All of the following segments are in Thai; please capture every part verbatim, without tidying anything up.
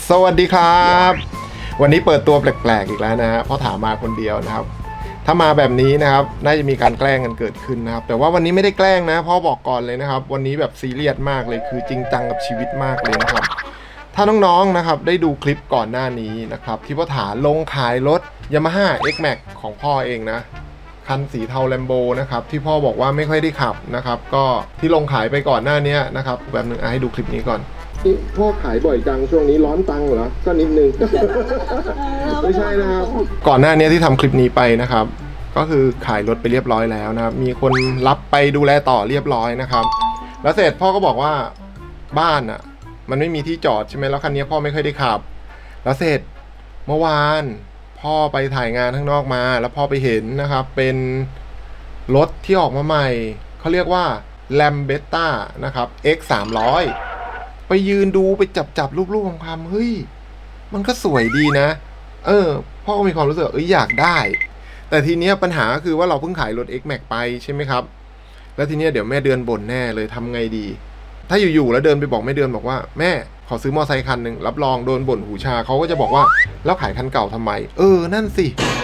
สวัสดีครับวันนี้เปิดตัวแปลกๆอีกแล้วนะฮะเพราะถามมาคนเดียวนะครับถ้ามาแบบนี้นะครับน่าจะมีการแกล้งกันเกิดขึ้นนะครับแต่ว่าวันนี้ไม่ได้แกล้งนะพ่อบอกก่อนเลยนะครับวันนี้แบบซีเรียสมากเลยคือจริงจังกับชีวิตมากเลยนะครับถ้าน้องๆนะครับได้ดูคลิปก่อนหน้านี้นะครับที่พ่อถาลงขายรถ Yamaha เอ็กซ์ แม็กซ์ ของพ่อเองนะคันสีเทาแลมโบนะครับที่พ่อบอกว่าไม่ค่อยได้ขับนะครับก็ที่ลงขายไปก่อนหน้านี้นะครับแบบนึงให้ดูคลิปนี้ก่อนพ่อขายบ่อยจังช่วงนี้ร้อนตังเหรอก็นิดนึง ไม่ใช่นะครับก่อนหน้านี้ที่ทำคลิปนี้ไปนะครับก็คือขายรถไปเรียบร้อยแล้วนะครับมีคนรับไปดูแลต่อเรียบร้อยนะครับแล้วเสร็จพ่อก็บอกว่าบ้านอ่ะมันไม่มีที่จอดใช่ไหมแล้วคันนี้พ่อไม่ค่อยได้ขับแล้วเสร็จเมื่อวานพ่อไปถ่ายงานข้างนอกมาแล้วพ่อไปเห็นนะครับเป็นรถที่ออกมาใหม่เขาเรียกว่า Lambretta นะครับ เอ็กซ์ สามร้อย ไปยืนดูไปจับจับรูปๆของคำเฮ้ยมันก็สวยดีนะเออพ่อก็มีความรู้สึกเอ้ยอยากได้แต่ทีเนี้ยปัญหาคือว่าเราเพิ่งขายรถ เอ็กซ์ แม็กซ์ ไปใช่ไหมครับแล้วทีเนี้ยเดี๋ยวแม่เดือนบ่นแน่เลยทำไงดีถ้าอยู่ๆแล้วเดินไปบอกแม่เดือนบอกว่าแม่ขอซื้อมอเตอร์ไซค์คันหนึ่งรับรองโดนบ่นหูชาเขาก็จะบอกว่าแล้วขายคันเก่าทำไมเออนั่นสิ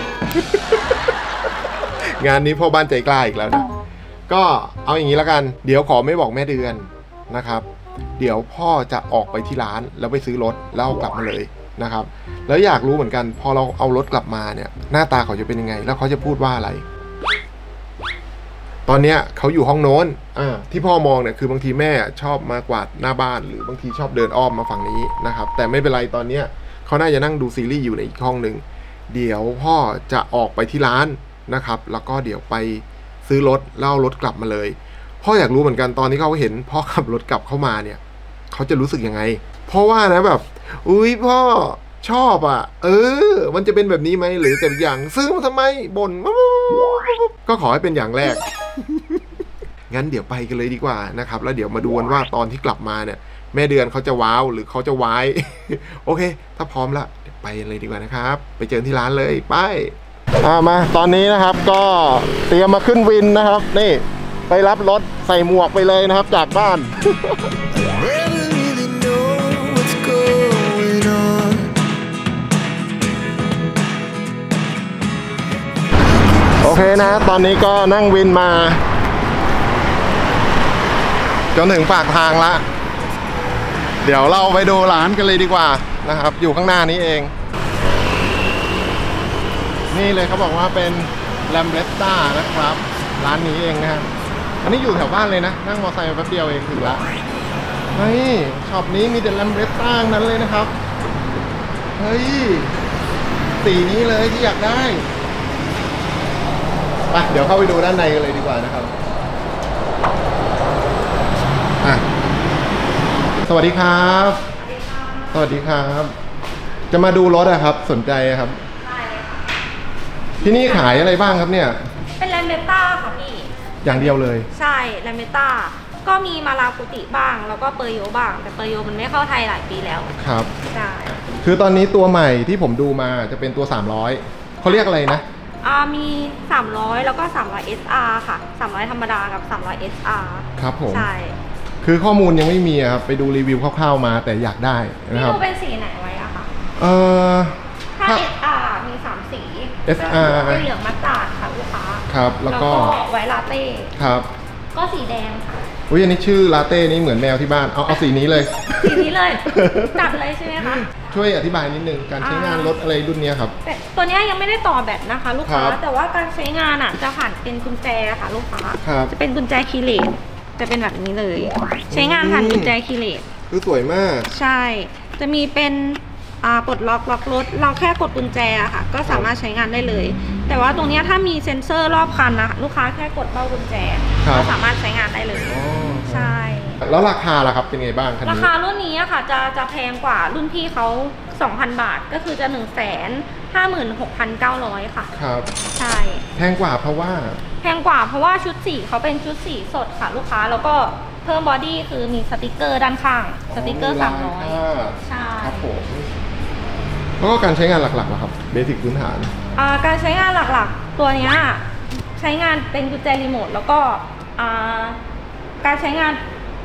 งานนี้พ่อบ้านใจกล้าอีกแล้วนะก็เอาอย่างนี้แล้วกันเดี๋ยวขอไม่บอกแม่เดือนนะครับเดี๋ยวพ่อจะออกไปที่ร้านแล้วไปซื้อรถแล้วเอากลับมาเลยนะครับแล้วอยากรู้เหมือนกันพอเราเอารถกลับมาเนี่ยหน้าตาเขาจะเป็นยังไงแล้วเขาจะพูดว่าอะไรตอนเนี้ยเขาอยู่ห้องโน้นอ่าที่พ่อมองเนี่ยคือบางทีแม่ชอบมากวาดหน้าบ้านหรือบางทีชอบเดินอ้อมมาฝั่งนี้นะครับแต่ไม่เป็นไรตอนเนี้ยเขาน่าจะนั่งดูซีรีส์อยู่ในอีกห้องหนึ่งเดี๋ยวพ่อจะออกไปที่ร้านนะครับแล้วก็เดี๋ยวไปซื้อรถแล้วเอารถกลับมาเลยพ่ออยากรู้เหมือนกันตอนที่เขาเห็นพ่อขับรถกลับเข้ามาเนี่ยเขาจะรู้สึกยังไงเพราะว่านะแบบอุ้ยพ่อชอบอ่ะเออมันจะเป็นแบบนี้ไหมหรือแต่อย่างซื้อมาทำไมบ่นก็ขอให้เป็นอย่างแรก งั้นเดี๋ยวไปกันเลยดีกว่านะครับแล้วเดี๋ยวมาดูกันว่าตอนที่กลับมาเนี่ยแม่เดือนเขาจะว้าวหรือเขาจะวาย โอเคถ้าพร้อมแล้วเดี๋ยวไปเลยดีกว่านะครับไปเจอที่ร้านเลยไปอ่ามาตอนนี้นะครับก็เตรียมมาขึ้นวินนะครับนี่ไปรับรถใส่หมวกไปเลยนะครับจากบ้าน โอเคนะตอนนี้ก็นั่งวินมาจนถึงปากทางละเดี๋ยวเราไปดูร้านกันเลยดีกว่านะครับอยู่ข้างหน้านี้เองนี่เลยเขาบอกว่าเป็น Lambretta นะครับร้านนี้เองนะครับอันนี้อยู่แถวบ้านเลยนะนั่งมอเตอร์ไซค์แป๊บเดียวเองถึงละเฮ้ยช็อปนี้มีแต่ Lambretta นั้นเลยนะครับเฮ้ยสีนี้เลยที่อยากได้ไปเดี๋ยวเข้าไปดูด้านในกันเลยดีกว่านะครับอ่ะสวัสดีครับสวัสดีครับจะมาดูรถอะครับสนใจครับที่นี่ขายอะไรบ้างครับเนี่ยเป็นแลมเบต้าค่ะพี่อย่างเดียวเลยใช่แลมเบต้าก็มีมาลาคุติบ้างแล้วก็เปอร์โยบ้างแต่เปอร์โยมันไม่เข้าไทยหลายปีแล้วครับใช่คือตอนนี้ตัวใหม่ที่ผมดูมาจะเป็นตัวสามร้อยเขาเรียกอะไรนะอ่ามีสามร้อยแล้วก็สามร้อย เอส อาร์ ค่ะสามร้อยธรรมดากับสามร้อย เอส อาร์ครับผมใช่คือข้อมูลยังไม่มีครับไปดูรีวิวคร่าวๆมาแต่อยากได้นะครับนี่ดูเป็นสีไหนไว้อะคะเอ่อถ้า เอส อาร์ มีสามสีเอส อาร์เป็นเหลืองมัสตาร์ดค่ะลูกค้าครับแล้วก็ไวท์ลาเต้ครับก็สีแดงค่ะอุ้ยอันนี้ชื่อลาเต้นี่เหมือนแมวที่บ้านเอาเอาสีนี้เลยสีนี้เลยจัดเลยใช่ไหมคะช่วยอธิบายนิดนึงการใช้งานรถอะไรรุ่นนี้ครับตัวนี้ยังไม่ได้ต่อแบตนะคะลูกค้าแต่ว่าการใช้งานอ่ะจะผ่านเป็นกุญแจค่ะลูกค้าจะเป็นกุญแจคีย์เลสจะเป็นแบบนี้เลยใช้งานผ่านกุญแจคีย์เลสคือสวยมากใช่จะมีเป็นปลดล็อกล็อกรถเราแค่กดกุญแจค่ะก็สามารถใช้งานได้เลยแต่ว่าตรงนี้ถ้ามีเซ็นเซอร์รอบคันนะลูกค้าแค่กดเบ้ากุญแจก็สามารถใช้งานได้เลยใช่แล้วราคาล่ะครับเป็นไงบ้างราคารุ่นนี้ค่ะจะจะแพงกว่ารุ่นพี่เขา สองพัน บาทก็คือจะ หนึ่งแสนห้าหมื่นหกพันเก้าร้อย ค่ะครับใช่แพงกว่าเพราะว่าแพงกว่าเพราะว่าชุดสีเขาเป็นชุดสีสดค่ะลูกค้าแล้วก็เพิ่มบอดี้คือมีสติกเกอร์ด้านข้างสติกเกอร์สามร้อยใช่ครับผมแล้วก็การใช้งานหลักๆเหรอครับเบสิกพื้นฐานการใช้งานหลักๆตัวนี้ใช้งานเป็นกุญแจรีโมทแล้วก็การใช้งาน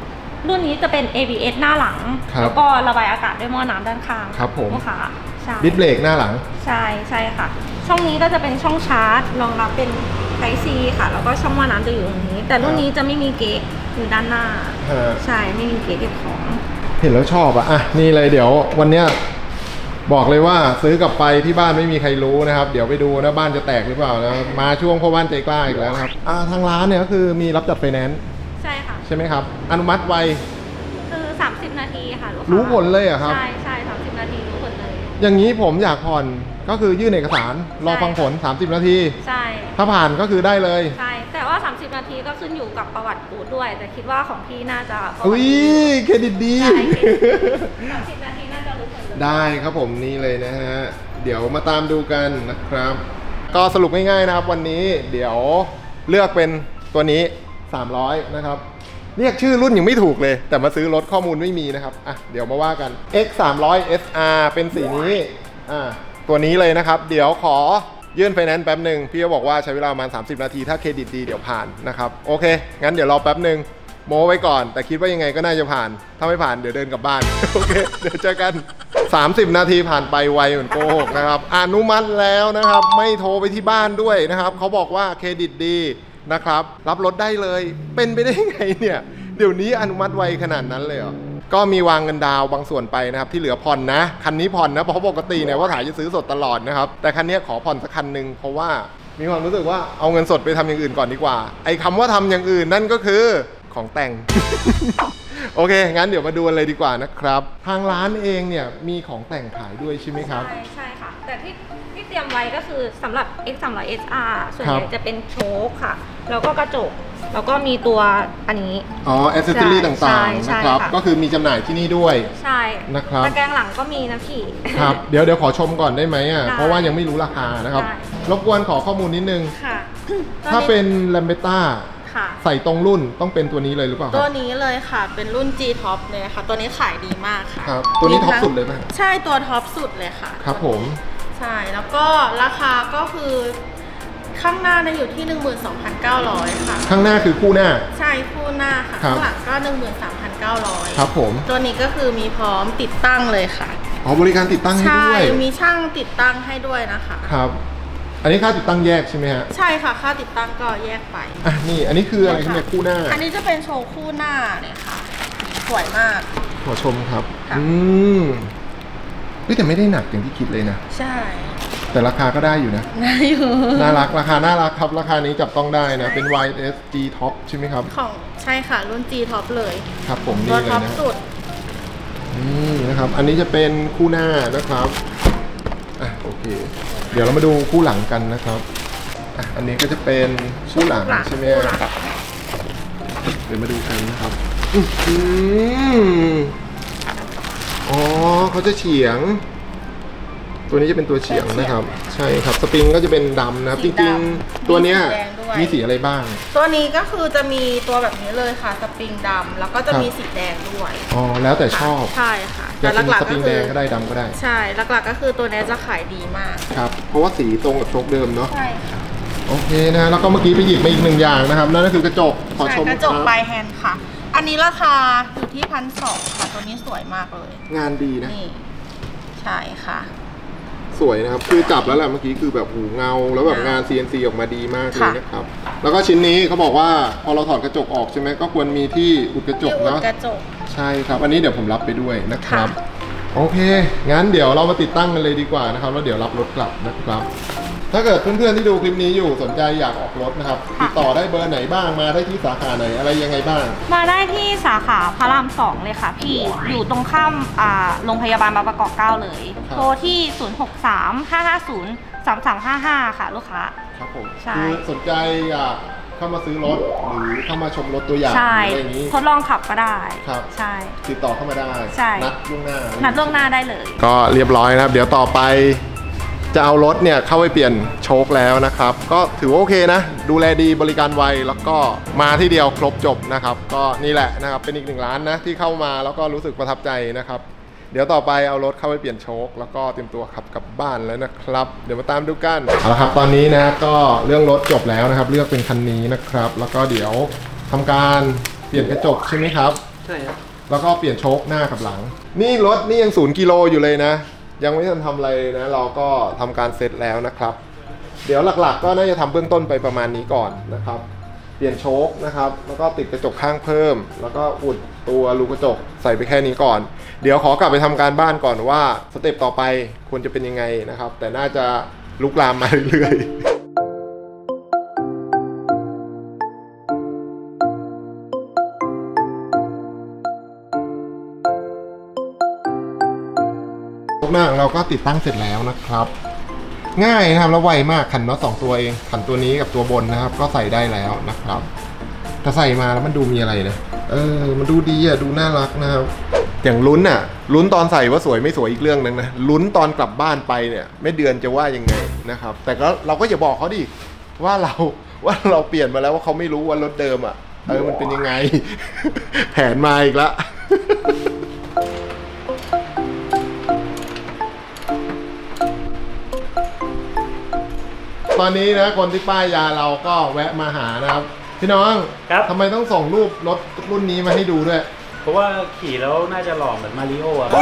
รุ่นนี้จะเป็น เอ บี เอส หน้าหลังแล้วก็ระบายอากาศด้วยหม้อน้ำด้านข้างครับผมลูกค้าใช่ดิสเบรกหน้าหลังใช่ใช่ค่ะช่องนี้ก็จะเป็นช่องชาร์จรองรับเป็นไทป์ ซี ค่ะแล้วก็ช่องหม้อน้ำจะอยู่ตรงนี้แต่รุ่นนี้จะไม่มีเกจอยู่ด้านหน้าใช่ไม่มีเกจเก็บของเห็นแล้วชอบอ่ะอ่ะนี่เลยเดี๋ยววันเนี้ยบอกเลยว่าซื้อกลับไปที่บ้านไม่มีใครรู้นะครับเดี๋ยวไปดูนะบ้านจะแตกหรือเปล่านะมาช่วงพ่อบ้านใจกล้าอีกแล้วครับอ่าทางร้านเนี่ยก็คือมีรับจัดไฟแนนซ์ใช่ค่ะใช่ไหมครับอนุมัติไวคือสามสิบนาทีค่ะลูกค้ารู้ผลเลยอ่ะครับใช่ใช่สามสิบนาทีรู้ผลเลยอย่างนี้ผมอยากผ่อนก็คือยื่นเอกสารรอฟังผลสามสิบนาทีใช่ถ้าผ่านก็คือได้เลยใช่แต่ว่าสามสิบนาทีก็ขึ้นอยู่กับประวัติกูดด้วยแต่คิดว่าของพี่น่าจะอุ้ยเครดิตดีสามสิบนาทีน่าจะรู้ผลได้ครับผมนี่เลยนะฮะเดี๋ยวมาตามดูกันนะครับก็สรุปง่ายๆนะครับวันนี้เดี๋ยวเลือกเป็นตัวนี้สามร้อยนะครับเรียกชื่อรุ่นยังไม่ถูกเลยแต่มาซื้อรถข้อมูลไม่มีนะครับอ่ะเดี๋ยวมาว่ากัน เอ็กซ์ สามร้อย เอส อาร์ เป็นสีนี้อ่าตัวนี้เลยนะครับเดี๋ยวขอยื่นไฟแนนซ์แป๊บหนึ่งพี่ก็บอกว่าใช้เวลาประมาณสามสิบนาทีถ้าเครดิตดีเดี๋ยวผ่านนะครับโอเคงั้นเดี๋ยวรอแป๊บหนึ่งโม้ไว้ก่อนแต่คิดว่ายังไงก็น่าจะผ่านถ้าไม่ผ่านเดี๋ยวเดินกลับบ้านโอเคเดี๋ยวเจอกันสามสิบนาทีผ่านไปไวเหมือนโกหกนะครับอนุมัติแล้วนะครับไม่โทรไปที่บ้านด้วยนะครับเขาบอกว่าเครดิตดีนะครับรับรถได้เลยเป็นไปได้ไงเนี่ยเดี๋ยวนี้อนุมัติไวขนาดนั้นเลยเหรอก็มีวางเงินดาวบางส่วนไปนะครับที่เหลือผ่อนนะคันนี้ผ่อนนะเพราะปกติเนี่ยว่าถ่ายจะซื้อสดตลอดนะครับแต่คันนี้ขอผ่อนสักคันหนึ่งเพราะว่ามีความรู้สึกว่าเอาเงินสดไปทำอย่างอื่นก่อนดีกว่าไอ้คำว่าทำอย่างอื่นนั่นก็คือของแต่ง โอเคงั้นเดี๋ยวมาดูกันเลยดีกว่านะครับทางร้านเองเนี่ยมีของแต่งขายด้วยใช่ไหมครับใช่ใช่ค่ะแต่ที่ที่เตรียมไว้ก็คือสำหรับ เอ็กซ์ สามร้อย เอส อาร์ ส่วนใหญ่จะเป็นโชคค่ะแล้วก็กระจกแล้วก็มีตัวอันนี้อ๋อแอคเซสซอรี่ต่างๆนะครับก็คือมีจำหน่ายที่นี่ด้วยใช่นะครับตะแกรงหลังก็มีนะพี่ครับเดี๋ยวเดี๋ยวขอชมก่อนได้ไหมอ่ะเพราะว่ายังไม่รู้ราคานะครับรบกวนขอข้อมูลนิดนึงค่ะถ้าเป็น Lambretta ใส่ตรงรุ่นต้องเป็นตัวนี้เลยหรือเปล่าตัวนี้เลยค่ะเป็นรุ่น G Top เลยค่ะตัวนี้ขายดีมากค่ะครับตัวนี้ท็อปสุดเลยไหมใช่ตัวท็อปสุดเลยค่ะครับผมใช่แล้วก็ราคาก็คือข้างหน้าเนี่ยอยู่ที่ หนึ่งหมื่นสองพันเก้าร้อย ค่ะข้างหน้าคือคู่หน้าใช่คู่หน้าค่ะข้างหลังก็ หนึ่งหมื่นสามพันเก้าร้อยครับผมตัวนี้ก็คือมีพร้อมติดตั้งเลยค่ะอ๋อบริการติดตั้งให้ด้วยใช่มีช่างติดตั้งให้ด้วยนะคะครับอันนี้ค่าติดตั้งแยกใช่ไหมฮะใช่ค่ะค่าติดตั้งก็แยกไปอ่ะนี่อันนี้คืออะไรเนี่ยคู่หน้าอันนี้จะเป็นโชว์คู่หน้าเนี่ยค่ะสวยมากขอชมครับอืมแต่ไม่ได้หนักอย่างที่คิดเลยนะใช่แต่ราคาก็ได้อยู่นะได้อยู่น่ารักราคาน่ารักครับราคานี้จับต้องได้นะเป็น วาย เอส G Top ใช่ไหมครับของใช่ค่ะรุ่น G Top เลยครับผมนี่เลยนะสุดนี่นะครับอันนี้จะเป็นคู่หน้านะครับอ่ะโอเคเดี๋ยวเรามาดูคู่หลังกันนะครับอ่ะอันนี้ก็จะเป็นคู่หลังใช่ไหมครับเดี๋ยวมาดูกันนะครับอืมอ๋อเขาจะเฉียงตัวนี้จะเป็นตัวเฉียงนะครับใช่ครับสปริงก็จะเป็นดำนะครับจริงๆตัวเนี้ยมีสีอะไรบ้างตัวนี้ก็คือจะมีตัวแบบนี้เลยค่ะสปริงดำแล้วก็จะมีสีแดงด้วยอ๋อแล้วแต่ชอบใช่ค่ะแต่หลักๆก็คือสปริงแดงก็ได้ดำก็ได้ใช่หลักๆก็คือตัวนี้จะขายดีมากครับเพราะว่าสีตรงกับโชคเดิมเนาะใช่ค่ะโอเคนะแล้วก็เมื่อกี้ไปหยิบมาอีกหนึ่งอย่างนะครับนั่นก็คือกระจกขอชมกระจกปลายแฮนด์ค่ะอันนี้ราคาอยู่ที่พันสองค่ะตัวนี้สวยมากเลยงานดีนะนี่ใช่ค่ะสวยนะครับคือจับแล้วแหละเมื่อกี้คือแบบหูเงาแล้วแบบงาน ซี เอ็น ซี ออกมาดีมากเลยนะครับแล้วก็ชิ้นนี้เขาบอกว่าพอเราถอดกระจกออกใช่ไหมก็ควรมีที่อุดกระจกเนาะใช่ครับอันนี้เดี๋ยวผมรับไปด้วยนะครับโอเคงั้นเดี๋ยวเรามาติดตั้งกันเลยดีกว่านะครับแล้วเดี๋ยวรับรถกลับนะครับถ้าเกิดเพื่อนๆที่ดูคลิปนี้อยู่สนใจอยากออกรถนะครับติดต่อได้เบอร์ไหนบ้างมาได้ที่สาขาไหนอะไรยังไงบ้างมาได้ที่สาขาพระรามสองเลยค่ะพี่อยู่ตรงข้ามอ่าโรงพยาบาลบางประกอบเก้าเลยโทรที่ศูนย์ หก สาม ห้า ห้า ศูนย์ สาม สาม ห้า ห้าค่ะลูกค้าครับผมคือสนใจอยากเข้ามาซื้อรถหรือเข้ามาชมรถตัวอย่างอะไรอย่างนี้ทดลองขับก็ได้ครับใช่ติดต่อเข้ามาได้นัดล่วงหน้านัดล่วงหน้าได้เลยก็เรียบร้อยนะครับเดี๋ยวต่อไปจะเอารถเนี่ยเข้าไปเปลี่ยนโชคแล้วนะครับก็ถือว่าโอเคนะดูแลดีบริการไวแล้วก็มาที่เดียวครบจบนะครับก็นี่แหละนะครับเป็นอีกหนึ่งร้านนะที่เข้ามาแล้วก็รู้สึกประทับใจนะครับเดี๋ยวต่อไปเอารถเข้าไปเปลี่ยนโชคแล้วก็เตรียมตัวขับกลับบ้านแล้วนะครับเดี๋ยวมาตามดูกันเอาละครับตอนนี้นะก็เรื่องรถจบแล้วนะครับเลือกเป็นคันนี้นะครับแล้วก็เดี๋ยวทำการเปลี่ยนกระจกใช่ไหมครับใช่ครับแล้วก็เปลี่ยนโชคหน้ากับหลังนี่รถนี่ยังศูนย์กิโลอยู่เลยนะยังไม่ทันทำอะไรนะเราก็ทำการเสร็จแล้วนะครับเดี๋ยวหลักๆก็น่าจะทำเบื้องต้นไปประมาณนี้ก่อนนะครับเปลี่ยนโชคนะครับแล้วก็ติดกระจกข้างเพิ่มแล้วก็อุดตัวรูกระจกใส่ไปแค่นี้ก่อนเดี๋ยวขอกลับไปทำการบ้านก่อนว่าสเต็ปต่อไปควรจะเป็นยังไงนะครับแต่น่าจะลุกลามมาเรื่อยๆหน้าของเราก็ติดตั้งเสร็จแล้วนะครับง่ายนะครับแล้วไวมากขันน็อตสองตัวเองขันตัวนี้กับตัวบนนะครับก็ใส่ได้แล้วนะครับแต่ใส่มาแล้วมันดูมีอะไรนะเออมันดูดีอ่ะดูน่ารักนะครับอย่างลุ้นอ่ะลุ้นตอนใส่ว่าสวยไม่สวยอีกเรื่องนึงนะลุ้นตอนกลับบ้านไปเนี่ยไม่เดือนจะว่ายังไงนะครับแต่ก็เราก็อย่าบอกเขาดิว่าเราว่าเราเปลี่ยนมาแล้วว่าเขาไม่รู้ว่ารถเดิมอ่ะเออมันเป็นยังไง แผนมาอีกแล้วตอนนี้นะคนที่ป้ายยาเราก็แวะมาหานะครับพี่น้องครับทำไมต้องส่งรูปรถรุ่นนี้มาให้ดูด้วยเพราะว่าขี่แล้วน่าจะหล่อเหมือนมาริโออะ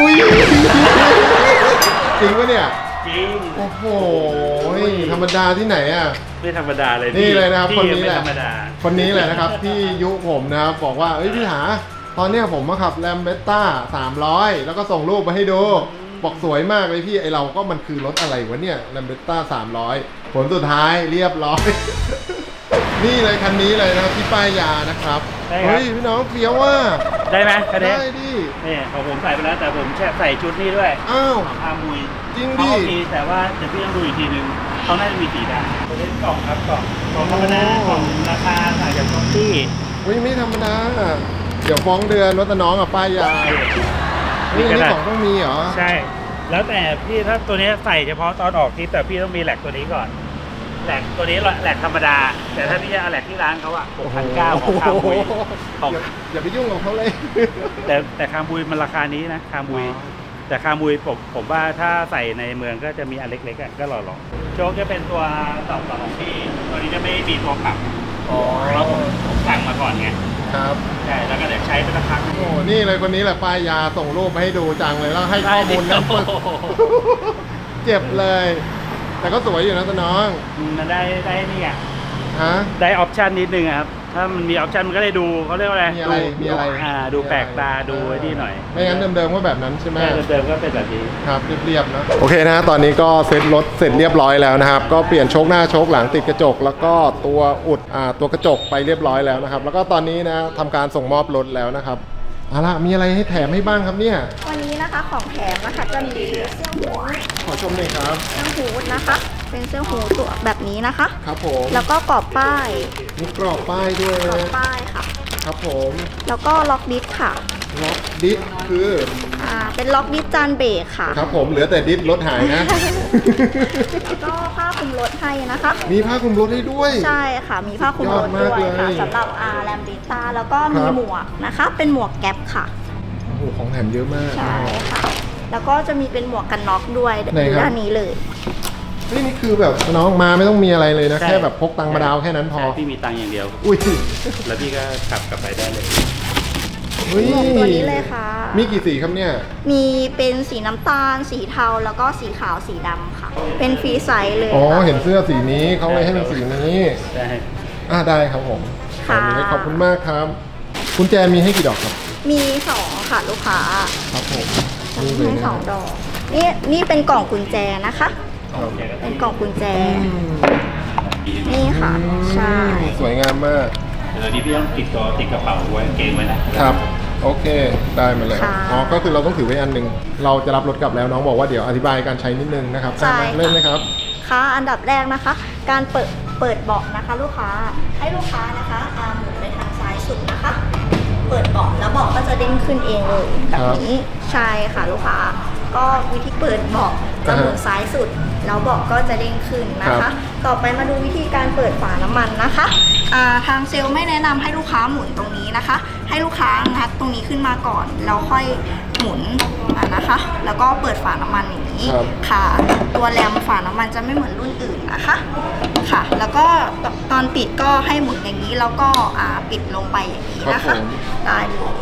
จริงปะเนี่ยจริงโอ้โหธรรมดาที่ไหนอ่ะไม่ธรรมดาเลยนี่เลยนะครับคนนี้แหละคนนี้แหละนะครับที่ยุผมนะครับบอกว่าเอ้ยพี่หาตอนนี้ผมมาขับแลมเบต้าสามร้อยแล้วก็ส่งรูปมาให้ดูบอกสวยมากเลยพี่ไอเราก็มันคือรถอะไรวะเนี่ยแลมเบต้าสามร้อยผลสุดท้ายเรียบร้อยนี่เลยคันนี้เลยนะครับที่ป้ายยานะครับเฮ้ยพี่น้องเฟี้ยวว่าได้ไหมคันนี้ได้ดินี่ของผมใส่ไปแล้วแต่ผมแค่ใส่ชุดนี้ด้วยอ้าวอามุยจริงดิเขามีแต่ว่าเดี๋ยวพี่ต้องดูอีกทีนึงเขาน่าจะมีสีดำตัวนี้กล่องครับกล่องกล่องธรรมดากล่องราคาต่างจากกล่องที่เฮ้ยไม่ธรรมดาเดี๋ยวฟ้องเดือนรถน้องกับป้ายยานี่นี่ของต้องมีเหรอใช่แล้วแต่พี่ถ้าตัวนี้ใส่เฉพาะตอนออกทริปแต่พี่ต้องมีแหลกตัวนี้ก่อนแหลกตัวนี้แหลกธรรมดาแต่ถ้าพี่จะเอาแหลกที่ร้านเขาอะหกพันเก้าของคาบุยอย่าไปยุ่งกับเขาเลยแต่แต่คาบุยมันราคานี้นะคาบุยแต่คาบุยผมผมว่าถ้าใส่ในเมืองก็จะมีอันเล็กๆก็หล่อๆโชคจะเป็นตัวสองต่อของพี่ตัวนี้จะไม่มีตัวปรับอ๋อเพราะผมผมสั่งมาก่อนไงครับใช่แล้วก็เดี๋ยวใช้ไปสักพักโอ้นี่เลยคนนี้แหละป้ายยาส่งรูปมาให้ดูจังเลยแล้วให้ข้อมูลนั้นเจ็บเลยแต่ก็สวยอยู่นะตัวน้องมันได้ได้นี่ไงฮะได้ออปชันนิดนึงครับถ้ามันมีออปชันมันก็ได้ดูเขาเรียกว่าอะไรมีอะไรมีอะไรอ่าดูแปลกตาดูไอ้นี่หน่อยไม่งั้นเดิมๆก็แบบนั้นใช่ไหมเดิมๆก็เป็นแบบนี้ครับเรียบๆนะโอเคนะตอนนี้ก็เซ็ตรถเสร็จเรียบร้อยแล้วนะครับก็เปลี่ยนโชคหน้าโชคหลังติดกระจกแล้วก็ตัวอุดอ่าตัวกระจกไปเรียบร้อยแล้วนะครับแล้วก็ตอนนี้นะทำการส่งมอบรถแล้วนะครับเอาล่ะมีอะไรให้แถมให้บ้างครับเนี่ยวันนี้นะคะของแถมนะคะจะมีเสื้อหูขอชมหน่อยครับเสื้อหูนะคะเป็นเสื้อหูตัวแบบนี้นะคะครับผมแล้วก็กรอบป้ายมีกรอบป้ายด้วยกรอบป้ายค่ะครับผมแล้วก็ล็อกดิสค่ะล็อกดิสคืออ่าเป็นล็อกดิสจานเบรกค่ะครับผมเหลือแต่ดิสรถหายนะแล้วก็ผ้าคลุมรถให้นะคะมีผ้าคลุมรถให้ด้วยใช่ค่ะมีผ้าคลุมรถด้วยค่ะสำหรับอาร์แลมดิต้าแล้วก็มีหมวกนะคะเป็นหมวกแก๊ปค่ะโอ้โหของแถมเยอะมากใช่ค่ะแล้วก็จะมีเป็นหมวกกันน็อกด้วยด้านนี้เลยนี่นี่คือแบบน้องมาไม่ต้องมีอะไรเลยนะแค่แบบพกตังค์มาดาวแค่นั้นพอพี่มีตังค์อย่างเดียวอุ้ยแล้วพี่ก็ขับกลับไปได้เลยหมวกตัวนี้เลยค่ะมีกี่สีครับเนี่ยมีเป็นสีน้ำตาลสีเทาแล้วก็สีขาวสีดำค่ะเป็นฟรีไซส์เลยอ๋อเห็นเสื้อสีนี้เขาเลยให้เป็นสีนี้ได้อ่าได้ครับผมค่ะขอบคุณมากครับคุณแจมีให้กี่ดอกครับมีสองค่ะลูกค้าครับผมมีสองดอกนี่นี่เป็นกล่องกุญแจนะคะเป็นกล่องกุญแจนี่ค่ะใช่สวยงามมากเดี๋ยวนี้พี่ต้องติดตัวติดกระเป๋าไว้เกงไว้นะครับโอเคได้มาเลยอ๋อก็คือเราต้องถือไว้อันหนึ่งเราจะรับรถกลับแล้วน้องบอกว่าเดี๋ยวอธิบายการใช้นิดนึงนะครับใช่เล่นไหมครับค่ะอันดับแรกนะคะการเปิดเปิดเบาะนะคะลูกค้าให้ลูกค้านะคะอาหมุนไปทางซ้ายสุดนะคะเปิดเบาะแล้วเบาะก็จะเด้งขึ้นเองเลยแบบนี้ใช่ค่ะลูกค้าก็วิธีเปิดเบาะจะหมุนซ้ายสุดแล้วเบาะก็จะเด้งขึ้นนะคะต่อไปมาดูวิธีการเปิดฝาน้ำมันนะคะทางเซลล์ไม่แนะนำให้ลูกค้าหมุนตรงนี้นะคะให้ลูกค้างัดตรงนี้ขึ้นมาก่อนแล้วค่อยหมุนนะคะแล้วก็เปิดฝาน้ำมันอย่างนี้ค่ะตัวแรมฝาน้ำมันจะไม่เหมือนรุ่นอื่นนะคะค่ะแล้วก็ตอนปิดก็ให้หมุนอย่างนี้แล้วก็ปิดลงไปอย่างนี้นะคะได้เลย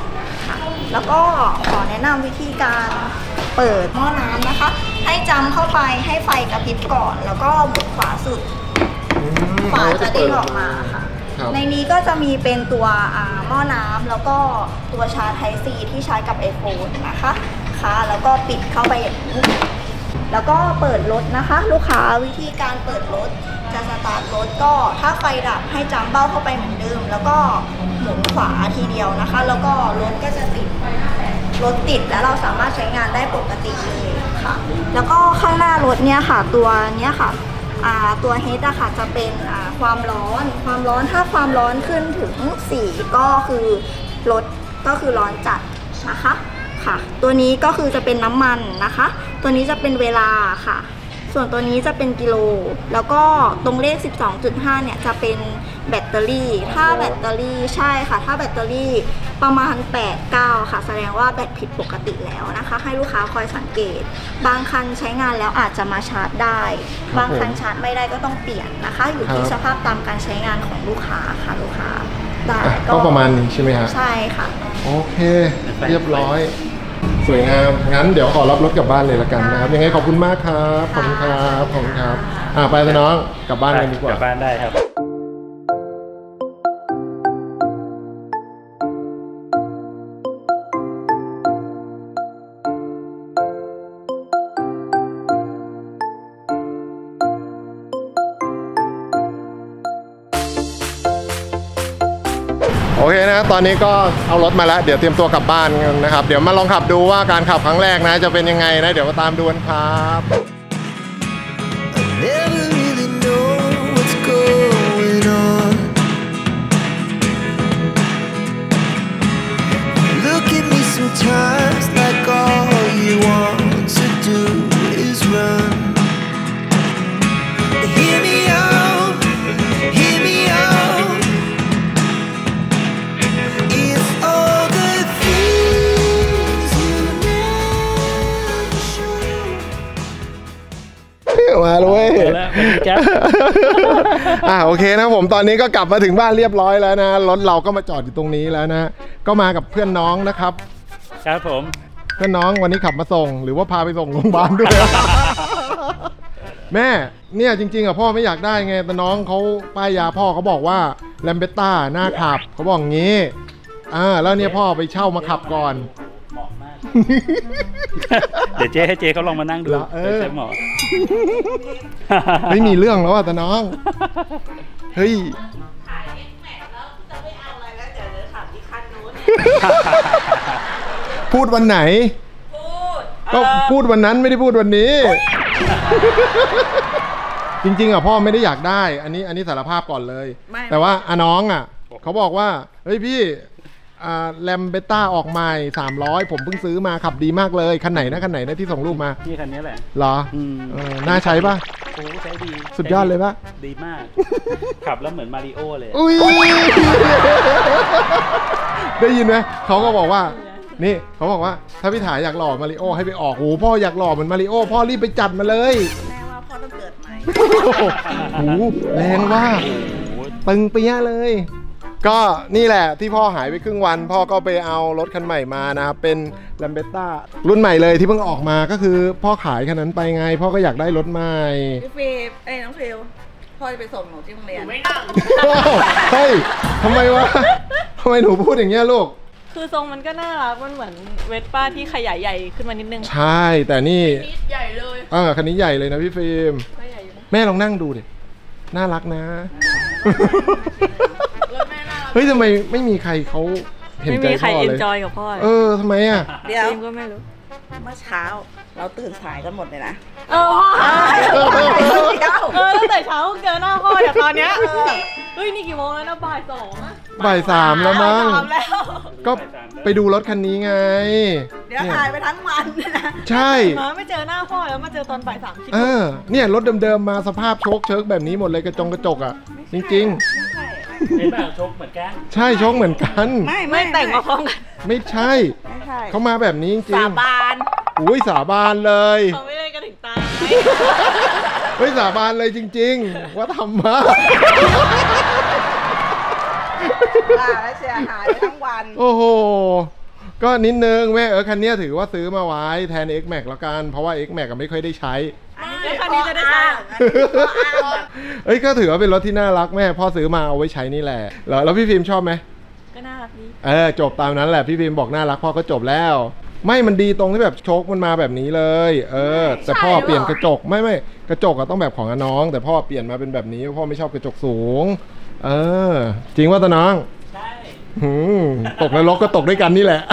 ค่ะแล้วก็ขอแนะนำวิธีการเปิดหม้อน้ำนะคะให้จำเข้าไปให้ไฟกระพริบก่อนแล้วก็หมุนขวาสุดฝาจะเด้งออกมาค่ะในนี้ก็จะมีเป็นตัวหม้อน้ำแล้วก็ตัวชาร์จ Type ซี ที่ใช้กับ iPhone นะคะค่ะแล้วก็ปิดเข้าไปอย่างนี้แล้วก็เปิดรถนะคะลูกค้าวิธีการเปิดรถจะสตาร์ทรถก็ถ้าไฟดับให้จำเบ้าเข้าไปเหมือนเดิมแล้วก็หมุนขวาทีเดียวนะคะแล้วก็รถก็จะติดรถติดแล้วเราสามารถใช้งานได้ปกติเลยค่ะแล้วก็ข้างหน้ารถเนี่ยค่ะตัวเนี้ยค่ะตัวเฮดอะค่ะจะเป็นความร้อนความร้อนถ้าความร้อนขึ้นถึงสี่ก็คือรถก็คือร้อนจัดนะคะค่ะตัวนี้ก็คือจะเป็นน้ำมันนะคะตัวนี้จะเป็นเวลาค่ะส่วนตัวนี้จะเป็นกิโลแล้วก็ตรงเลข สิบสองจุดห้า เนี่ยจะเป็นแบตเตอรี่ถ้าแบตเตอรี่ใช่ค่ะถ้าแบตเตอรี่ประมาณ แปด เก้า ค่ะแสดงว่าแบตผิดปกติแล้วนะคะให้ลูกค้าคอยสังเกตบางคันใช้งานแล้วอาจจะมาชาร์จได้บางคันชาร์จไม่ได้ก็ต้องเปลี่ยนนะคะอยู่ที่สภาพตามการใช้งานของลูกค้าค่ะลูกค้าได้ก็ประมาณนี้ใช่ไหมครับใช่ค่ะโอเคเรียบร้อยสวยงามงั้นเดี๋ยวขอรับรถกลับบ้านเลยละกันนะครับยังไงขอบคุณมากครับขอบคุณครับขอบคุณครับอ่าไปเลยน้องกลับบ้านกันดีกว่ากลับบ้านได้ครับโอเคนะตอนนี้ก็เอารถมาแล้วเดี๋ยวเตรียมตัวกลับบ้านกันนะครับเดี๋ยวมาลองขับดูว่าการขับครั้งแรกนะจะเป็นยังไงนะเดี๋ยวมาตามดูกันครับมาเลยอ่าโอเคนะผมตอนนี้ก็กลับมาถึงบ้านเรียบร้อยแล้วนะรถเราก็มาจอดอยู่ตรงนี้แล้วนะก็มากับเพื่อนน้องนะครับครับผมเพื่อนน้องวันนี้ขับมาส่งหรือว่าพาไปส่งโรงพยาบาลด้วย แม่เนี่ยจริงๆอ่ะพ่อไม่อยากได้ไงแต่น้องเขาป้ายยาพ่อเขาบอกว่าแลมเบต้าหน้าขับเขาบอกงี้อ่าแล้วเนี่ยพ่อไปเช่ามาขับก่อนเหมาะมากเดี๋ยวเจ๊ให้เจ๊เขาลองมานั่งดูเออใช่เหมาะไม่มีเรื่องแล้วอ่ะแต่น้องเฮ้ยพูดวันไหนก็พูดวันนั้นไม่ได้พูดวันนี้จริงๆอ่ะพ่อไม่ได้อยากได้อันนี้อันนี้สารภาพก่อนเลยแต่ว่าอาน้องอ่ะเขาบอกว่าเฮ้ยพี่แลมเบต้าออกใหม่สามร้อยผมเพิ่งซื้อมาขับดีมากเลยคันไหนนะคันไหนนะที่ส่งรูปมานี่คันนี้แหละเหรอน่าใช้ป่ะโอ้ใช้ดีสุดยอดเลยป่ะดีมากขับแล้วเหมือนมาริโอเลยอุ้ยได้ยินไหมเขาก็บอกว่านี่เขาบอกว่าถ้าพี่ถ่ายอยากหล่อมาริโอให้ไปออกโอ้พ่ออยากหล่อเหมือนมาริโอพ่อรีบไปจัดมาเลยแม่ว่าพ่อต้องเกิดใหม่โอ้แรงว่าตึงเปี้ยเลยก็นี่แหละที่พ่อหายไปครึ่งวันพ่อก็ไปเอารถคันใหม่มานะครับเป็นแลมเบต้ารุ่นใหม่เลยที่เพิ่งออกมาก็คือพ่อขายคันนั้นไปไงพ่อก็อยากได้รถใหม่พี่ฟิล์มเอ้ยน้องฟิลพ่อจะไปส่งหนูที่โรงเรียนไม่นั่งเฮ้ยทำไมวะทำไมหนูพูดอย่างเงี้ยลูกคือทรงมันก็น่ารักมันเหมือนเวสป้าที่ขยายใหญ่ขึ้นมานิดนึงใช่แต่นี่คันนี้ใหญ่เลยอ่าคันนี้ใหญ่เลยนะพี่ฟิล์มแม่ลองนั่งดูดิน่ารักนะเฮ้ยทำไมไม่มีใครเขาเห็นใจพ่อเลยไม่มีใครเอ็นจอยกับพ่อเออทำไมอ่ะเดี๋ยวก็ไม่รู้เมื่อเช้าเราตื่นสายกันหมดเลยนะเออพ่อเออตั้งแต่เช้าเจอหน้าพ่อเดี๋ยวตอนเนี้ยเฮ้ยนี่กี่โมงแล้วนะบ่ายสองอะบ่ายสามแล้วมั้งก็ไปดูรถคันนี้ไงเดี๋ยวถ่ายไปทั้งวันนะใช่มาไม่เจอหน้าพ่อแล้วมาเจอตอนบ่ายสามคิดเออเนี่ยรถเดิมๆมาสภาพโชคเชิกแบบนี้หมดเลยกระจงกระจกอ่ะจริงๆเห็นแบบโชคเหมือนกันใช่โชคเหมือนกันไม่ไม่แต่งมาพร้อมกันไม่ใช่เขามาแบบนี้จริงสาบานอุ้ยสาบานเลยเขาไม่ได้กันถึงตายเฮ้ยสาบานเลยจริงๆว่าทำมาล่าและเสียหายทั้งวันโอ้โหก็นิดนึงแม่เออคันนี้ถือว่าซื้อมาไว้แทน X Max แล้วกันเพราะว่า X Max ก็ไม่ค่อยได้ใช้แล้วคันนี้จะได้ใช้เอ้ยก็ถือว่าเป็นรถที่น่ารักแม่พ่อซื้อมาเอาไว้ใช้นี่แหละแล้วแล้วพี่ฟิล์มชอบไหมก็น่ารักดีเออจบตามนั้นแหละพี่ฟิล์มบอกน่ารักพ่อก็จบแล้วไม่มันดีตรงที่แบบโชคมันมาแบบนี้เลยเออแต่พ่อเปลี่ยนกระจกไม่ไม่กระจกอะต้องแบบของอาน้องแต่พ่อเปลี่ยนมาเป็นแบบนี้พ่อไม่ชอบกระจกสูงเออจริงว่าตาน้องใช่ตกนรกก็ตกด้วยกันนี่แหละ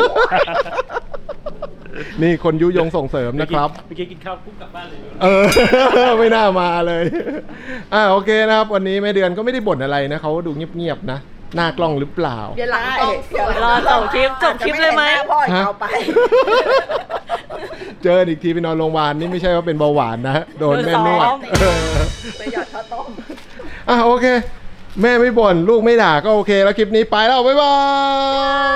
นี่คนยุยงส่งเสริมนะครับเมื่อกี้กินข้าวปุ๊บกลับบ้านเลยเออ ไม่น่ามาเลยอ่าโอเคนะครับวันนี้แม่เดือนก็ไม่ได้บ่นอะไรนะเขาดูเงียบๆนะหน้ากล้องหรือเปล่าเดี๋ยวหลังกล้องสวยรอจบคลิปจบคลิปเลยไหมพ่อเอาไปเจออีกทีไปนอนโรงพยาบาลนี่ไม่ใช่ว่าเป็นเบาหวานนะโดนแม่นวดไปหยอดข้าวต้มอ่ะโอเค แม่ไม่บ่นลูกไม่ด่าก็โอเคแล้วคลิปนี้ไปแล้วบ๊ายบาย